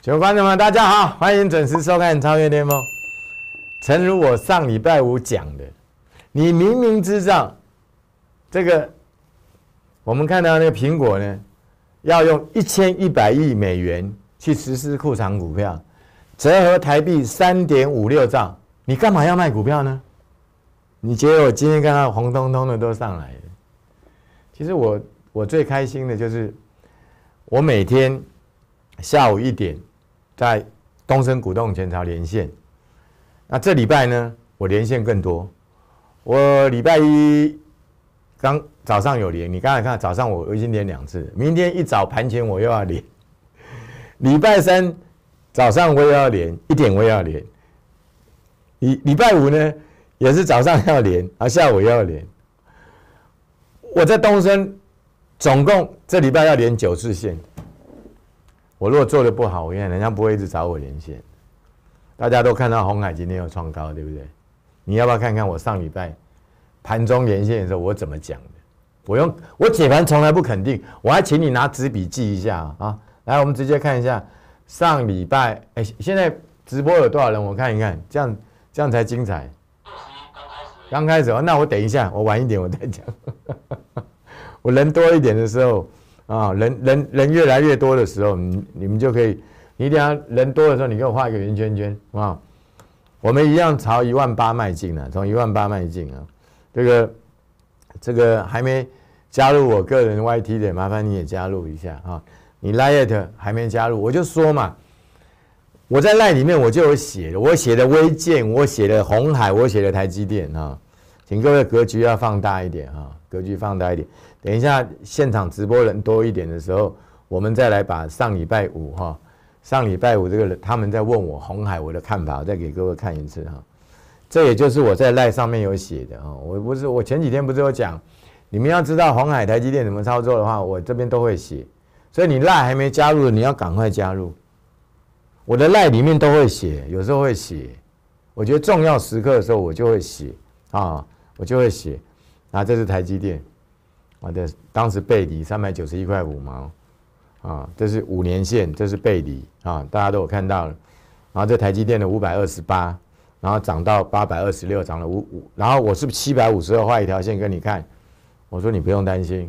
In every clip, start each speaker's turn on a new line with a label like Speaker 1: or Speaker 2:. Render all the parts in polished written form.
Speaker 1: 各位观众们，大家好，欢迎准时收看《超越巅峰》。诚如我上礼拜五讲的，你明明知道这个，我们看到那个苹果呢，要用1100亿美元去实施库藏股票，折合台币3.56兆，你干嘛要卖股票呢？你觉得我今天看到红彤彤的都上来了？其实我最开心的就是，我每天下午1点。在东升股动前朝连线，那这礼拜呢，我连线更多。我礼拜一刚早上有连，你刚才看早上我已经连2次，明天一早盘前我又要连，礼拜三早上我也要连，1点我也要连，礼拜五呢也是早上要连，下午也要连。我在东升总共这礼拜要连9次线。我如果做的不好，我跟你讲，人家不会一直找我连线。大家都看到鸿海今天有创高，对不对？你要不要看看我上礼拜盘中连线的时候我怎么讲的？我解盘从来不肯定，我还请你拿纸笔记一下啊。来，我们直接看一下上礼拜，现在直播有多少人？我看一看，这样才精彩。刚开始哦，那我等一下，我晚一点我再讲。我人多一点的时候。人越来越多的时候，你们就可以，你一定要人多的时候，你给我画一个圆圈圈啊！我们一样朝18000迈进啊，从18000迈进啊！这个还没加入我个人 YT 的，麻烦你也加入一下啊！你 Line 还没加入，我就说嘛，我在 Line 里面我就有写，我写的微建，我写的鸿海，我写的台积电啊，请各位格局要放大一点啊，格局放大一点。等一下，现场直播人多一点的时候，我们再来把上礼拜五这个他们在问我鸿海我的看法，我再给各位看一次哈。这也就是我在 LINE 上面有写的哈。我前几天不是有讲，你们要知道鸿海、台积电怎么操作的话，我这边都会写。所以你 LINE 还没加入，你要赶快加入。我的 LINE 里面都会写，有时候会写。我觉得重要时刻的时候，我就会写啊，我就会写。啊，这是台积电。当时背离391块5毛，啊，这是5年线，这是背离啊，大家都有看到了。然后这台积电的528，然后涨到826，涨了5，然后我是752画一条线跟你看，我说你不用担心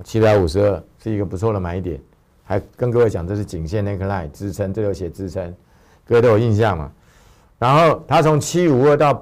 Speaker 1: ，752是一个不错的买点，还跟各位讲这是颈线 neckline 支撑，这里有写支撑，各位都有印象嘛。然后它从752到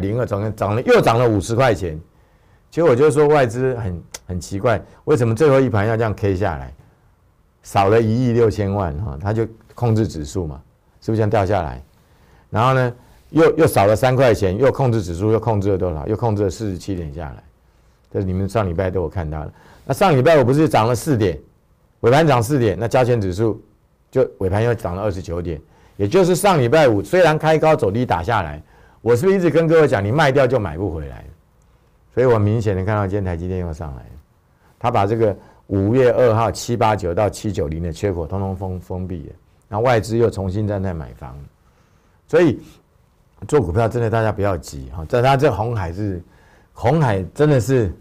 Speaker 1: 802，又涨了50块钱。其实我就说外资很奇怪，为什么最后一盘要这样 K 下来，少了1亿6千万哈，他就控制指数嘛，是不是这样掉下来？然后呢，又少了3块钱，又控制指数，又控制了多少？又控制了47点下来。这是你们上礼拜都有看到了。那上礼拜我不是涨了4点，尾盘涨4点，那加权指数就尾盘又涨了29点，也就是上礼拜五虽然开高走低打下来，我是不是一直跟各位讲，你卖掉就买不回来？所以我明显的看到今天台积电又上来了，他把这个5月2号789到790的缺口通通封闭了，然后外资又重新在那买房，所以做股票真的大家不要急哈。这鸿海真的是，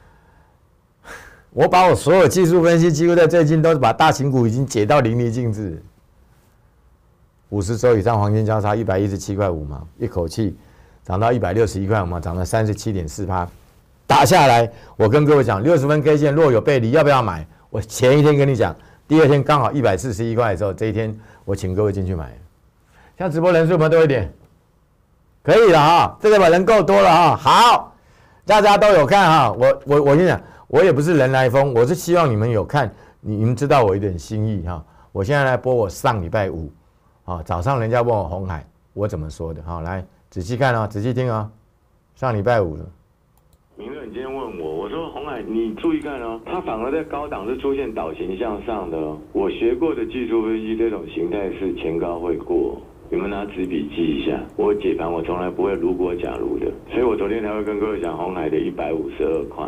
Speaker 1: 我把我所有技术分析几乎在最近都是把大型股已经解到淋漓尽致，50周以上黄金交叉117块5毛，一口气涨到161块5毛，涨了37.4%。打下来，我跟各位讲，60分 K 线若有背离，要不要买？我前一天跟你讲，第二天刚好141块的时候，这一天我请各位进去买。像直播人数有没有多一点？可以了哈，这个把人够多了哈。好，大家都有看哈。我跟你讲，我也不是人来疯，我是希望你们有看，你们知道我一点心意哈。我现在来播我上礼拜五，啊，早上人家问我鸿海，我怎么说的哈？来仔细看哦，仔细听哦，上礼拜五了。
Speaker 2: 明乐，你今天问我说鸿海，你注意看哦，它反而在高档是出现倒形向上的哦。我学过的技术分析，这种形态是前高会过，你们拿纸笔记一下。我解盘我从来不会如果假如的，所以我昨天才会跟各位讲鸿海的152块。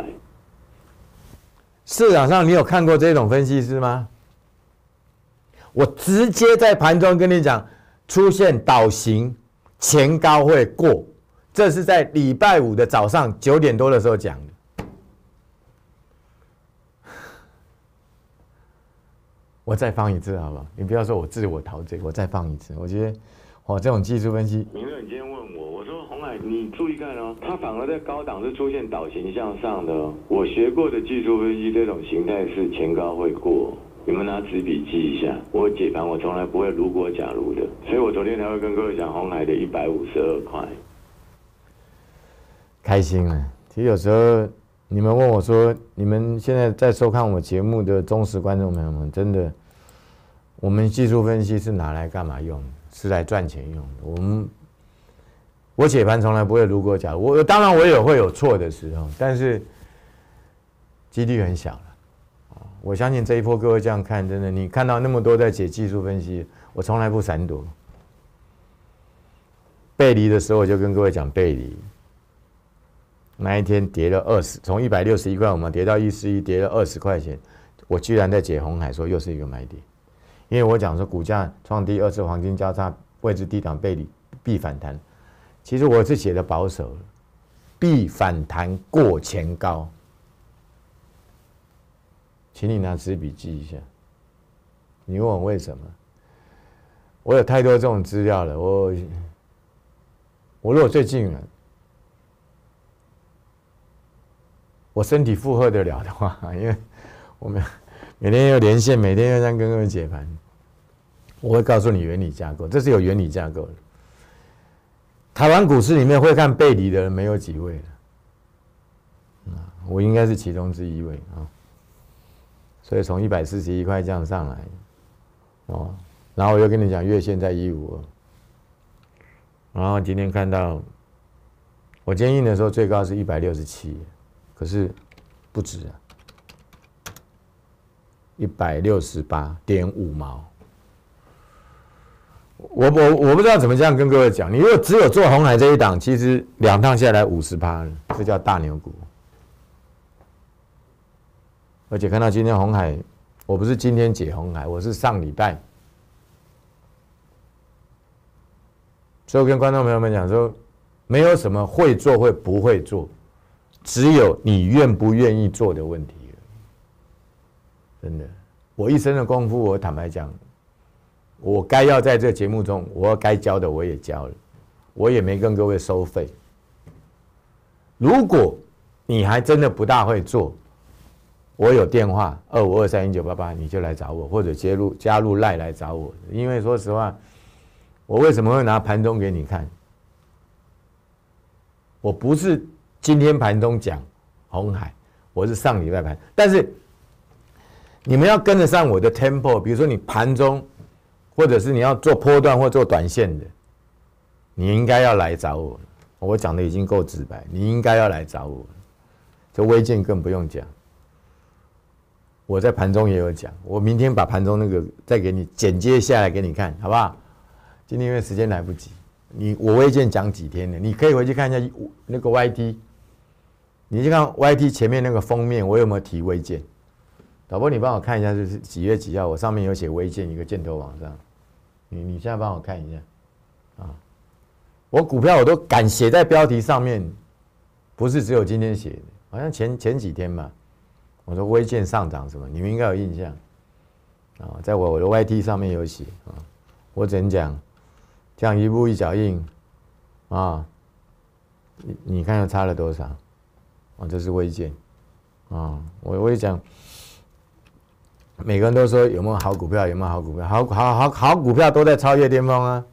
Speaker 1: 市场上你有看过这种分析师吗？我直接在盘中跟你讲，出现倒形，前高会过。这是在礼拜五的早上9点多的时候讲的。 我再放一次好不好？你不要说我自我陶醉，我再放一次。我觉得，这种技术分析。
Speaker 2: 明乐，你今天问我，我说鸿海，你注意看哦，它反而在高档是出现倒形向上的哦。我学过的技术分析，这种形态是前高会过。你们拿纸笔记一下，我解盘我从来不会如果假如的，所以我昨天才会跟各位讲鸿海的152块。
Speaker 1: 开心了。其实有时候你们问我说，你们现在在收看我节目的忠实观众朋友们，真的，我们技术分析是拿来干嘛用的？是来赚钱用的。我解盘从来不会如果假如，当然我也会有错的时候，但是几率很小了。我相信这一波各位这样看，真的，你看到那么多在解技术分析，我从来不闪躲。背离的时候，我就跟各位讲背离。那一天跌了20，从161块我们跌到141，跌了20块钱，我居然在解鸿海说又是一个买点，因为我讲说股价创第2次黄金交叉位置低档背离必反弹，其实我是写的保守了，必反弹过前高。请你拿纸笔记一下。你问我为什么？我有太多这种资料了。我如果最近我身体负荷得了的话，因为我们每天有连线，每天要这样跟各位解盘，我会告诉你原理架构，这是有原理架构的。台湾股市里面会看背离的人没有几位了，我应该是其中之一位啊。所以从141块这样上来，然后我又跟你讲月线在152，然后今天看到，我今天印的时候最高是167，可是不止啊，168.5毛。我不知道怎么这样跟各位讲，你如果只有做鸿海这一档，其实2趟下来50%了，这叫大牛股。而且看到今天鸿海，我不是今天解鸿海，我是上礼拜，所以我跟观众朋友们讲说，没有什么会做或不会做，只有你愿不愿意做的问题而已。真的，我一生的功夫，我坦白讲，我该要在这个节目中，我该教的我也教了，我也没跟各位收费。如果你还真的不大会做，我有电话25231988，你就来找我，或者加入赖来找我。因为说实话，我为什么会拿盘中给你看？我不是今天盘中讲鸿海，我是上礼拜盘。但是你们要跟得上我的 tempo， 比如说你盘中，或者是你要做波段或做短线的，你应该要来找我。我讲的已经够直白，你应该要来找我。这微建更不用讲。我在盘中也有讲，我明天把盘中那个再给你剪接下来给你看，好不好？今天因为时间来不及，我微建讲几天了，你可以回去看一下那个 YT， 你去看 YT 前面那个封面，我有没有提微建？导播，你帮我看一下，就是几月几号，我上面有写微建一个箭头往上，你现在帮我看一下啊，我股票我都敢写在标题上面，不是只有今天写的，好像前几天吧。我说微建上涨什么，你们应该有印象啊，在我的 YT 上面有写啊。我只能讲，这样一步一脚印啊，你看又差了多少啊？这是微建啊，我也讲，每个人都说有没有好股票，有没有好股票，好股票都在超越巅峰啊。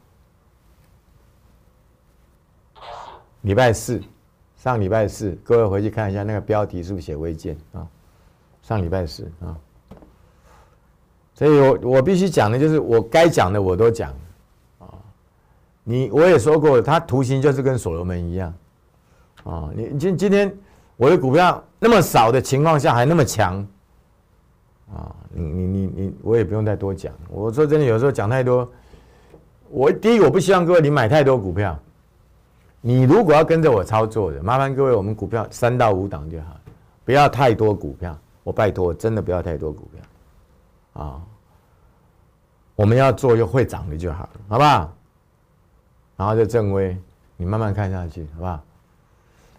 Speaker 1: 礼拜四，上礼拜四，各位回去看一下那个标题是不是写微建啊？上礼拜四啊，所以我必须讲的就是我该讲的我都讲啊。我也说过，它图形就是跟所罗门一样啊。你今天我的股票那么少的情况下还那么强啊，我也不用再多讲。我说真的，有时候讲太多，第一我不希望各位你买太多股票。你如果要跟着我操作的，麻烦各位我们股票3到5档就好了，不要太多股票。我拜托，真的不要太多股票，啊，我们要做又会涨的就好了，好不好？然后就正威，你慢慢看下去，好不好？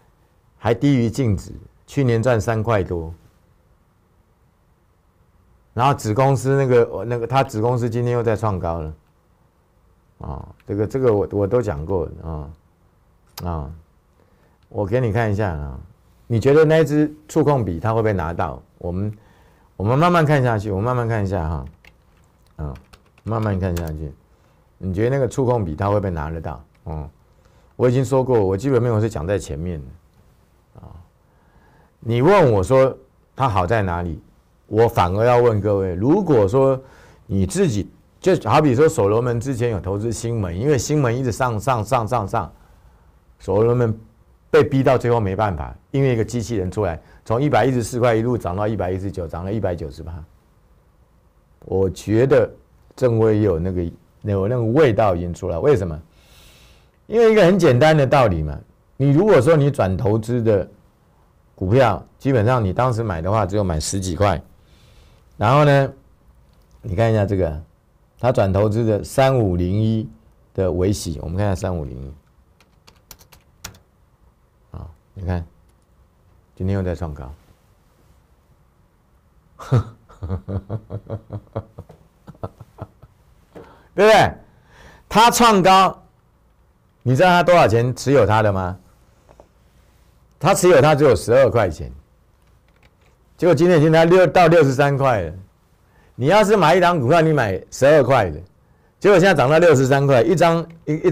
Speaker 1: 还低于净值，去年赚3块多， 然后子公司那个他子公司今天又在创高了，啊，这个我都讲过啊，我给你看一下啊，你觉得那一只触控笔它会不会拿到？我们慢慢看下去，我慢慢看一下哈，慢慢看下去，你觉得那个触控笔它会不会拿得到？我已经说过，我基本面我是讲在前面的啊。你问我说它好在哪里，我反而要问各位，如果说你自己就好比说所罗门之前有投资新门，因为新门一直上，所罗门被逼到最后没办法，因为一个机器人出来，从114块一路涨到119，涨了198%。我觉得正威有那个味道已经出来，为什么？因为一个很简单的道理嘛，你如果说你转投资的股票，基本上你当时买的话只有买10几块，然后呢，你看一下这个，他转投资的3501的微喜，我们看一下3501，你看，今天又在创高，对不对？他创高。你知道他多少钱持有他的吗？他持有他只有12块钱，结果今天已经到63块了。你要是买一档股票，你买12块的，结果现在涨到63块，一张，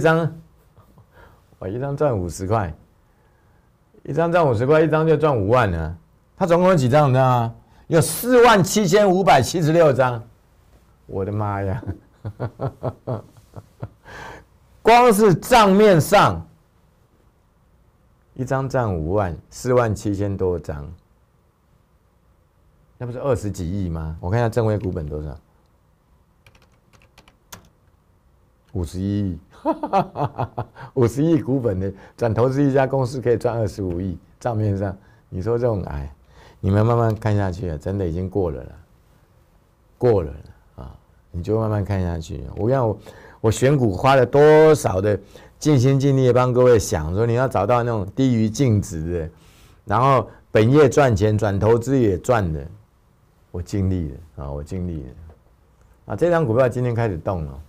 Speaker 1: 一张赚50块，一张赚50块，一张就赚5万了。他总共有几张？你知道吗？有47576张。我的妈呀！光是账面上，一张赚5万，47000多张，那不是20几亿吗？我看一下正威股本多少，51亿，50亿股本的转投资一家公司可以赚25亿，账面上，你说这种你们慢慢看下去啊，真的已经过了啊，你就慢慢看下去。我选股花了多少的尽心尽力帮各位想说，你要找到那种低于净值的，然后本业赚钱，转投资也赚的，我尽力了啊，这张股票今天开始动了，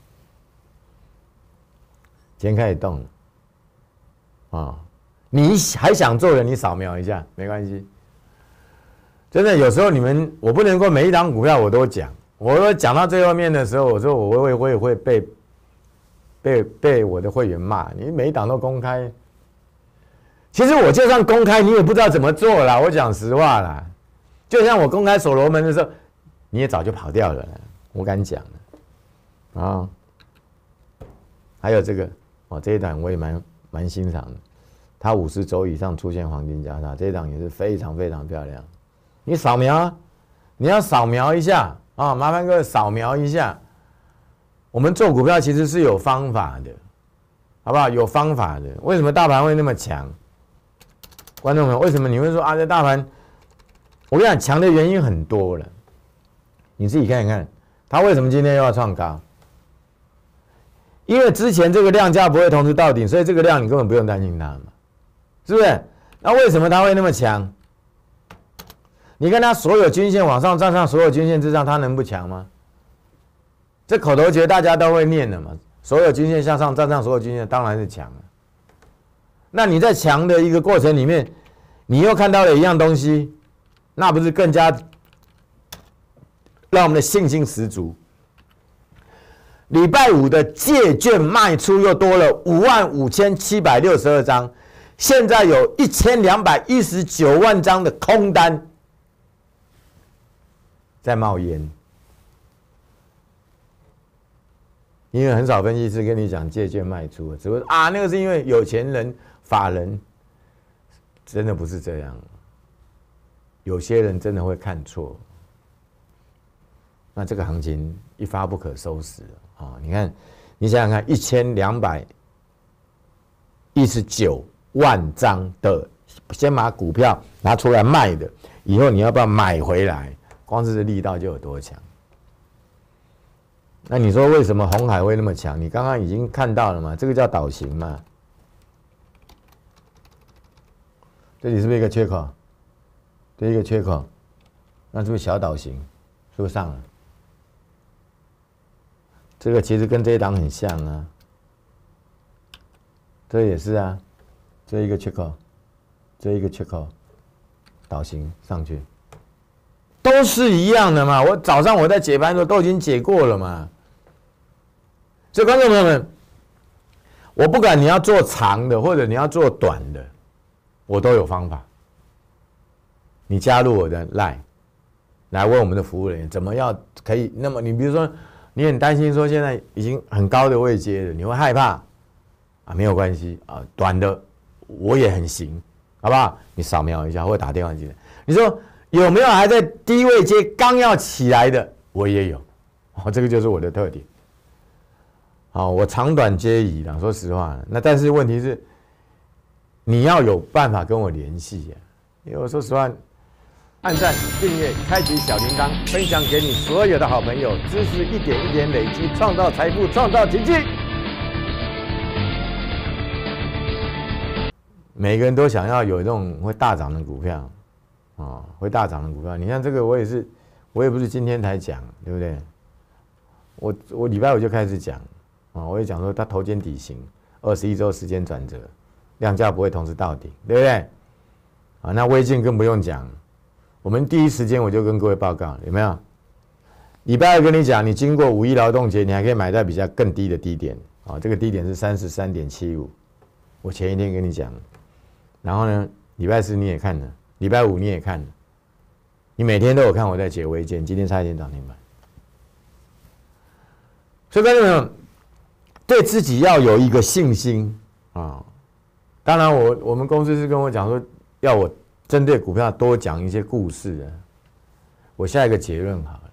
Speaker 1: 你还想做的，你扫描一下没关系。真的有时候我不能够每一档股票我都讲，我说讲到最后面的时候，我说我也会被我的会员骂，你每一档都公开。其实我就算公开，你也不知道怎么做啦。我讲实话啦，就像我公开所罗门的时候，你也早就跑掉了啦，我敢讲啊。还有这个这一档我也蛮欣赏的，它50周以上出现黄金交叉，这一档也是非常非常漂亮。你要扫描一下啊，麻烦各位扫描一下。我们做股票其实是有方法的，好不好？有方法的。为什么大盘会那么强？观众朋友，为什么你会说这大盘？我跟你讲，强的原因很多了。你自己看一看，它为什么今天又要创高？因为之前这个量价不会同时到顶，所以这个量你根本不用担心它嘛，是不是？那为什么它会那么强？你看它所有均线往上站上，所有均线之上，它能不强吗？这口头诀大家都会念的嘛，所有均线向上站上所有均线，当然是强了。那你在强的一个过程里面，你又看到了一样东西，那不是更加让我们的信心十足？礼拜五的借券卖出又多了55762张，现在有1219万张的空单在冒烟。因为很少分析师跟你讲借券卖出，只会那个是因为有钱人、法人，真的不是这样。有些人真的会看错，那这个行情一发不可收拾你看，你想想看，1219万张的，先把股票拿出来卖的，以后你要不要买回来？光是这力道就有多强。那你说为什么鸿海会那么强？你刚刚已经看到了嘛，这个叫倒型嘛。这里是不是一个缺口？这一个缺口，那是不是小倒型？ 是不是上了？这个其实跟这一档很像啊，这也是啊，这一个缺口，这一个缺口，倒行上去，都是一样的嘛。我早上我在解盘的时候都已经解过了嘛。所以观众朋友们，我不管你要做长的或者你要做短的，我都有方法。你加入我的 LINE， 来问我们的服务人员怎么样可以。那么你比如说，你很担心说现在已经很高的位阶了，你会害怕啊？没有关系啊，短的我也很行，好不好？你扫描一下或者打电话进来。你说有没有还在低位阶刚要起来的？我也有，这个就是我的特点。好，我长短皆宜啦，说实话。那但是问题是，你要有办法跟我联系呀。因为我说实话，按赞、订阅、开启小铃铛，分享给你所有的好朋友，知识一点一点累积，创造财富，创造奇迹。每个人都想要有这种会大涨的股票，会大涨的股票。你看这个，我也不是今天才讲，对不对？我礼拜五就开始讲。我也讲说，它头肩底型，21周时间转折，量价不会同时到顶，对不对？那微镜更不用讲，我们第一时间我就跟各位报告，有没有？礼拜二跟你讲，你经过5一劳动节，你还可以买在比较更低的低点，这个低点是33.75，我前一天跟你讲，然后呢，礼拜四你也看了，礼拜五你也看了，你每天都有看我在解微镜，今天差一点涨停板，所以观众朋友。对自己要有一个信心啊！当然我们公司是跟我讲说，要我针对股票多讲一些故事的。我下一个结论好了，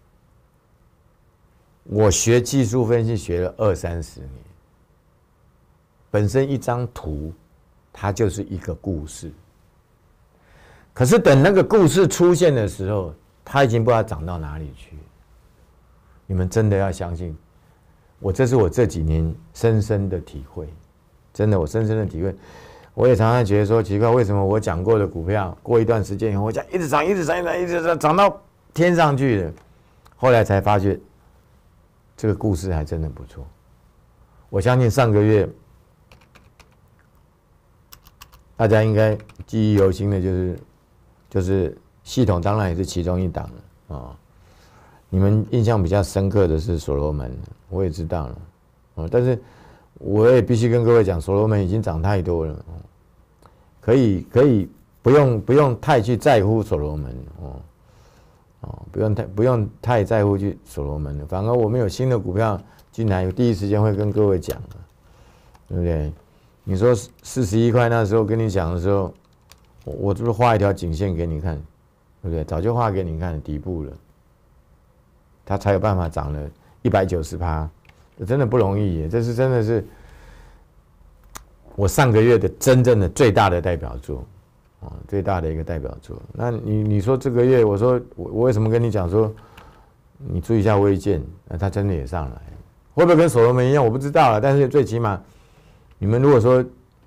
Speaker 1: 我学技术分析学了20-30年，本身一张图，它就是一个故事。可是等那个故事出现的时候，它已经不知道涨到哪里去。你们真的要相信。这是我这几年深深的体会，真的，我深深的体会。我也常常觉得说奇怪，为什么我讲过的股票，过一段时间以后，我讲一直涨，一直涨，一直涨，涨到天上去了。后来才发觉，这个故事还真的不错。我相信上个月大家应该记忆犹新的就是系统，当然也是其中一档了。你们印象比较深刻的是所罗门，我也知道了，但是我也必须跟各位讲，所罗门已经涨太多了，可以不用太去在乎所罗门，不用太在乎去所罗门了，反而我们有新的股票进来，第一时间会跟各位讲，对不对？你说41块那时候跟你讲的时候，我是不是画一条颈线给你看，对不对？早就画给你看底部了。它才有办法涨了190%，真的不容易耶！这是真的是我上个月的真正的最大的代表作，最大的一个代表作。那你说这个月，我说我为什么跟你讲说，你注意一下微剑，那它真的也上来，会不会跟所罗门一样？我不知道了，但是最起码你们如果说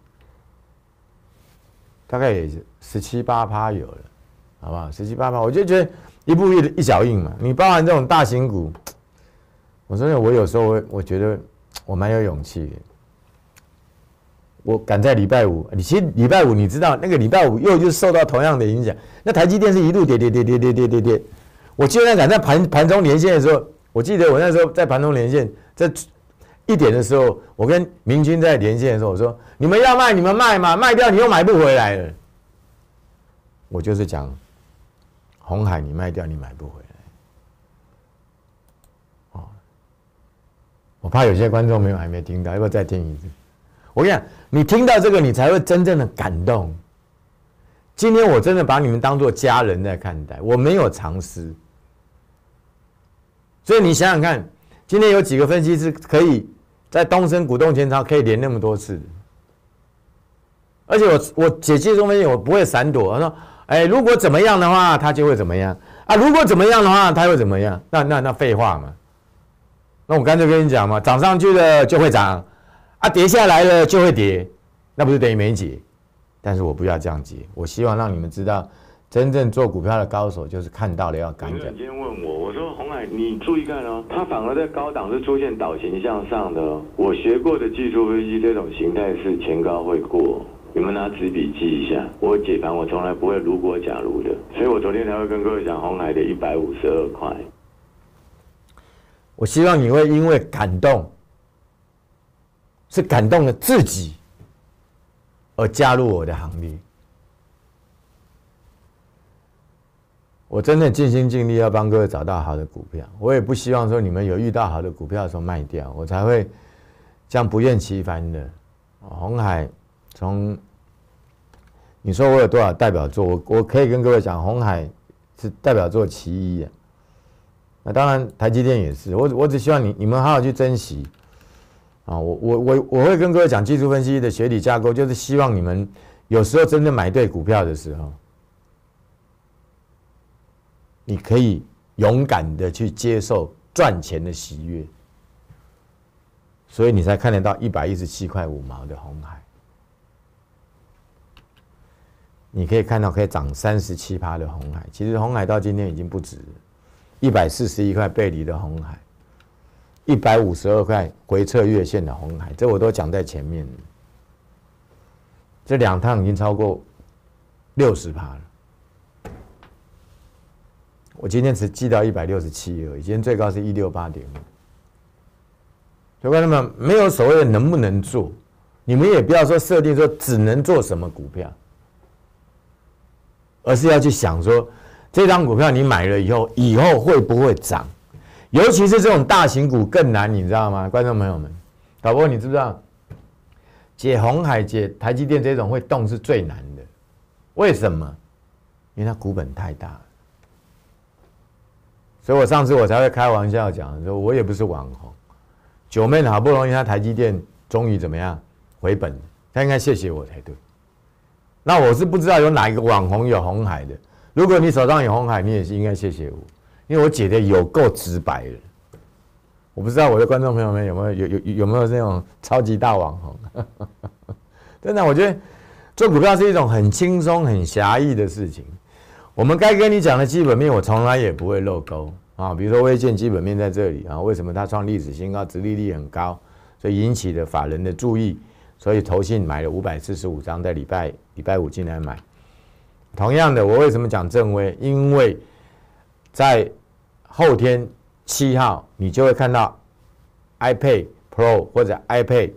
Speaker 1: 大概也17-8%有了，好不好？17-8%，我就觉得。一步一脚印嘛，你包含这种大型股，我说我有时候我觉得我蛮有勇气的。我赶在礼拜五，其实礼拜五你知道那个礼拜五又受到同样的影响，那台积电是一路跌，我记得赶在盘中连线的时候，我记得我那时候在盘中连线，在1点的时候，我跟明君在连线的时候，我说你们要卖你们卖嘛，卖掉你又买不回来了。我就是讲。鸿海你卖掉你买不回来，我怕有些观众朋友还没听到，要不要再听一次？我跟你讲，你听到这个你才会真正的感动。今天我真的把你们当作家人在看待，我没有藏私。所以你想想看，今天有几个分析师可以在东升股动前朝可以连那么多次，而且我解技术分析我不会闪躲，我说。如果怎么样的话，它就会怎么样啊？如果怎么样的话，它会怎么样？那废话嘛。那我干脆跟你讲嘛，涨上去了就会涨，跌下来了就会跌，那不是等于没解？但是我不要这样解，我希望让你们知道， 真正做股票的高手就是看到了要敢讲。
Speaker 2: 你今天问我说鸿海，你注意看哦，它反而在高档是出现倒形向上的哦。我学过的技术分析，这种形态是前高会过。你们拿纸笔记一下，我解盘我从来不会如果假如的，所以我昨天才会跟各位讲鸿海的152块。
Speaker 1: 我希望你会因为感动，是感动了自己，而加入我的行列。我真的尽心尽力要帮各位找到好的股票，我也不希望说你们有遇到好的股票的时候卖掉，我才会这样不厌其烦的。鸿海从你说我有多少代表作，我可以跟各位讲，鸿海是代表作其一啊。那当然台积电也是，我只希望你们好好去珍惜啊。我会跟各位讲技术分析的学理架构，就是希望你们有时候真的买对股票的时候，你可以勇敢的去接受赚钱的喜悦，所以你才看得到117块5毛的鸿海，你可以看到可以涨37%的鸿海。其实鸿海到今天已经不止141块背离的鸿海，152块回撤月线的鸿海，这我都讲在前面了。这2趟已经超过60%了。我今天只记到167而已，今天最高是168.5。所以观众们没有所谓的能不能做，你们也不要说设定说只能做什么股票，而是要去想说这张股票你买了以后会不会涨？尤其是这种大型股更难，你知道吗？观众朋友们，导播你知不知道？解鸿海、解台积电这种会动是最难的，为什么？因为它股本太大了。所以我上次我才会开玩笑讲说，我也不是网红。九妹好不容易，他台积电终于怎么样回本，他应该谢谢我才对。那我是不知道有哪一个网红有鸿海的。如果你手上有鸿海，你也是应该谢谢我，因为我解的有够直白了。我不知道我的观众朋友们有没有这种超级大网红？真的，我觉得做股票是一种很轻松、很狭义的事情。我们该跟你讲的基本面，我从来也不会漏钩啊。比如说微建基本面在这里啊，为什么它创历史新高，殖利率很高，所以引起了法人的注意，所以投信买了545张，在礼拜五进来买。同样的，我为什么讲正威？因为在后天7号，你就会看到 iPad Pro 或者 iPad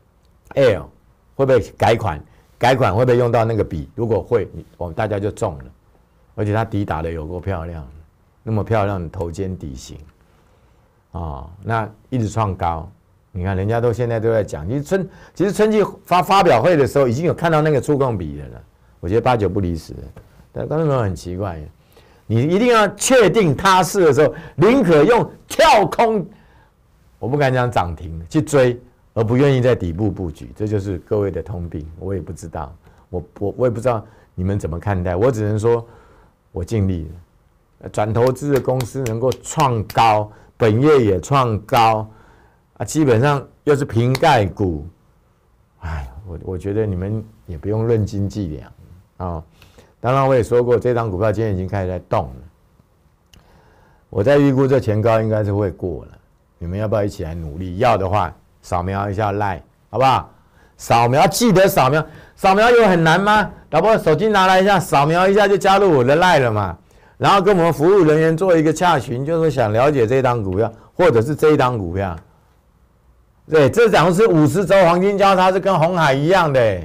Speaker 1: Air 会不会改款？改款会不会用到那个笔？如果会，我们大家就中了。而且它底打的有够漂亮，那么漂亮的头肩底型，那一直创高。你看人家现在都在讲，其实春季发表会的时候已经有看到那个触控笔了，我觉得8、9不离10。但观众朋友很奇怪，你一定要确定它是的时候，宁可用跳空，我不敢讲涨停去追，而不愿意在底部布局，这就是各位的通病。我也不知道，我也不知道你们怎么看待，我只能说。我尽力了，转投资的公司能够创高，本业也创高，基本上又是瓶盖股，我觉得你们也不用论斤计两啊。当然我也说过，这张股票今天已经开始在动了，我在预估这前高应该是会过了，你们要不要一起来努力？要的话，扫描一下 LINE 好不好？扫描记得扫描。扫描有很难吗？老婆手机拿来一下，扫描一下就加入我的 LINE 了嘛。然后跟我们服务人员做一个洽询，就是想了解这档股票，或者是这一档股票。对，这档是50周黄金交叉，是跟鸿海一样的。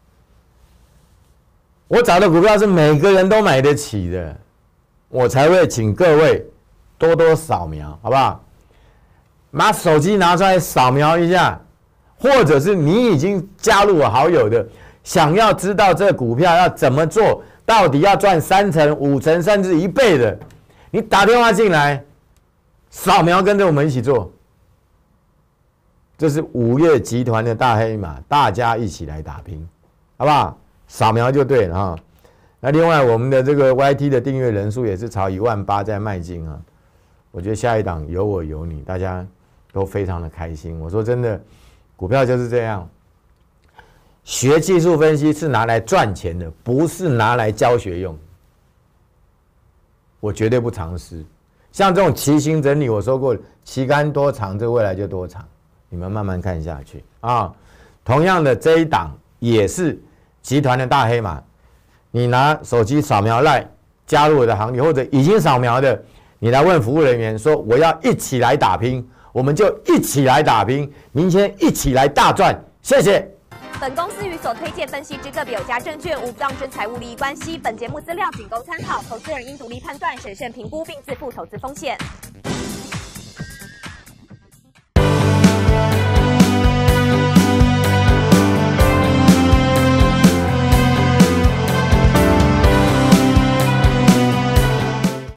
Speaker 1: 我找的股票是每个人都买得起的，我才会请各位多多扫描，好不好？把手机拿出来扫描一下，或者是你已经加入我好友的。想要知道这股票要怎么做，到底要赚3成、5成甚至1倍的，你打电话进来，扫描跟着我们一起做。这是5月集团的大黑马，大家一起来打拼，好不好？扫描就对了哈。那另外我们的这个 YT 的订阅人数也是朝18000在迈进啊。我觉得下一档有我有你，大家都非常的开心。我说真的，股票就是这样。学技术分析是拿来赚钱的，不是拿来教学用。 我绝对不藏私。像这种旗形整理，我说过了，旗杆多长，这未来就多长，你们慢慢看下去啊。同样的，这一档也是集团的大黑马，你拿手机扫描LINE加入我的行列，或者已经扫描的，你来问服务人员说我要一起来打拼，我们就一起来打拼，明天一起来大赚，谢谢。
Speaker 3: 本公司与所推荐分析之个别有价证券无不当之财务利益关系。本节目资料仅供参考，投资人应独立判断、审慎评估并自负投资风险。